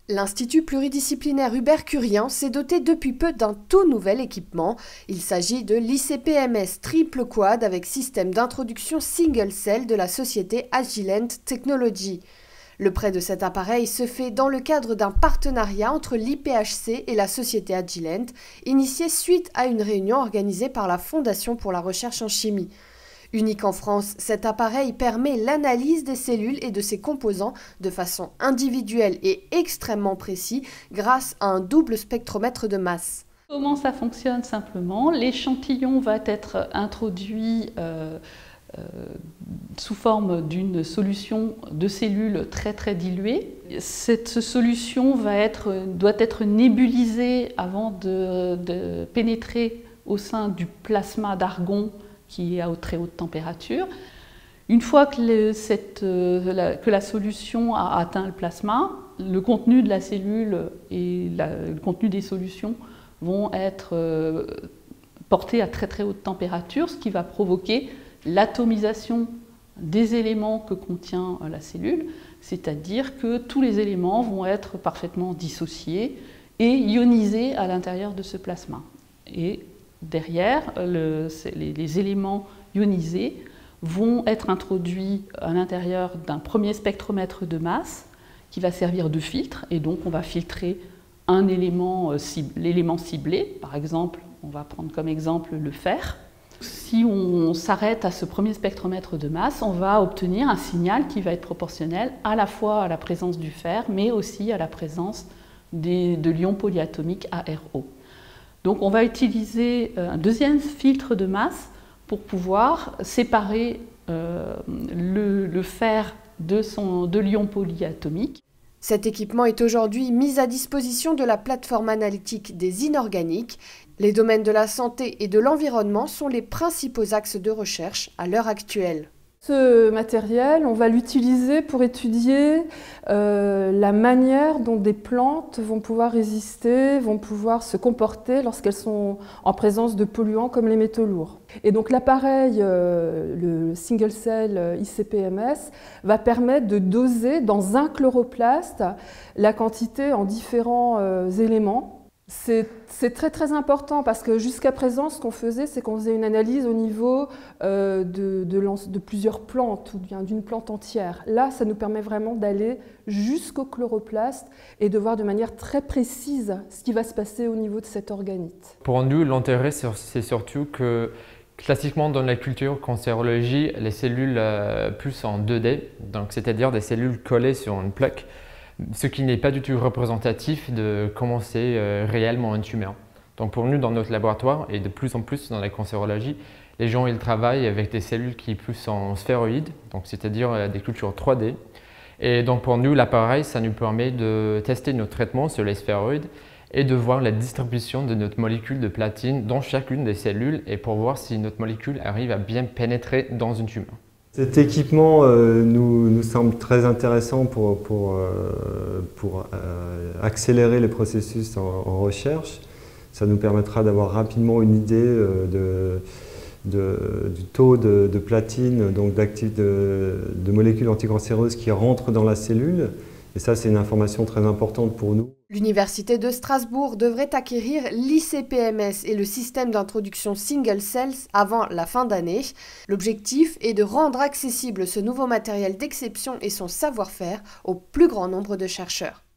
L'Institut pluridisciplinaire Hubert Curien s'est doté depuis peu d'un tout nouvel équipement. Il s'agit de l'ICPMS Triple Quad avec système d'introduction single cell de la société Agilent Technology. Le prêt de cet appareil se fait dans le cadre d'un partenariat entre l'IPHC et la société Agilent, initié suite à une réunion organisée par la Fondation pour la recherche en chimie. Unique en France, cet appareil permet l'analyse des cellules et de ses composants de façon individuelle et extrêmement précise grâce à un double spectromètre de masse. Comment ça fonctionne simplement? L'échantillon va être introduit sous forme d'une solution de cellules très diluée. Cette solution doit être nébulisée avant de pénétrer au sein du plasma d'argon qui est à très haute température. Une fois que la solution a atteint le plasma, le contenu de la cellule et le contenu des solutions vont être portés à très haute température, ce qui va provoquer l'atomisation des éléments que contient la cellule, c'est-à-dire que tous les éléments vont être parfaitement dissociés et ionisés à l'intérieur de ce plasma. Et derrière, les éléments ionisés vont être introduits à l'intérieur d'un premier spectromètre de masse qui va servir de filtre, et donc on va filtrer un élément, l'élément ciblé. Par exemple, on va prendre comme exemple le fer. Si on s'arrête à ce premier spectromètre de masse, on va obtenir un signal qui va être proportionnel à la fois à la présence du fer, mais aussi à la présence de l'ion polyatomique ARO. Donc on va utiliser un deuxième filtre de masse pour pouvoir séparer le fer de l'ion polyatomique. Cet équipement est aujourd'hui mis à disposition de la plateforme analytique des inorganiques. Les domaines de la santé et de l'environnement sont les principaux axes de recherche à l'heure actuelle. Ce matériel, on va l'utiliser pour étudier la manière dont des plantes vont pouvoir résister, vont pouvoir se comporter lorsqu'elles sont en présence de polluants comme les métaux lourds. Et donc l'appareil, le single cell ICPMS, va permettre de doser dans un chloroplaste la quantité en différents éléments. C'est très important parce que jusqu'à présent, ce qu'on faisait, c'est qu'on faisait une analyse au niveau de plusieurs plantes ou bien d'une plante entière. Là, ça nous permet vraiment d'aller jusqu'au chloroplaste et de voir de manière très précise ce qui va se passer au niveau de cet organite. Pour nous, l'intérêt, c'est surtout que classiquement dans la culture cancérologie, les cellules plus en 2D, c'est-à-dire des cellules collées sur une plaque, ce qui n'est pas du tout représentatif de comment c'est réellement un tumeur. Donc pour nous, dans notre laboratoire, et de plus en plus dans la cancérologie, les gens ils travaillent avec des cellules qui sont plus en sphéroïdes, c'est-à-dire des cultures 3D. Et donc pour nous, l'appareil, ça nous permet de tester notre traitement sur les sphéroïdes et de voir la distribution de notre molécule de platine dans chacune des cellules et pour voir si notre molécule arrive à bien pénétrer dans une tumeur. Cet équipement nous semble très intéressant pour accélérer les processus en recherche. Ça nous permettra d'avoir rapidement une idée du taux de platine, donc de molécules anticancéreuses qui rentrent dans la cellule. Et ça, c'est une information très importante pour nous. L'Université de Strasbourg devrait acquérir l'ICPMS et le système d'introduction single cells avant la fin d'année. L'objectif est de rendre accessible ce nouveau matériel d'exception et son savoir-faire au plus grand nombre de chercheurs.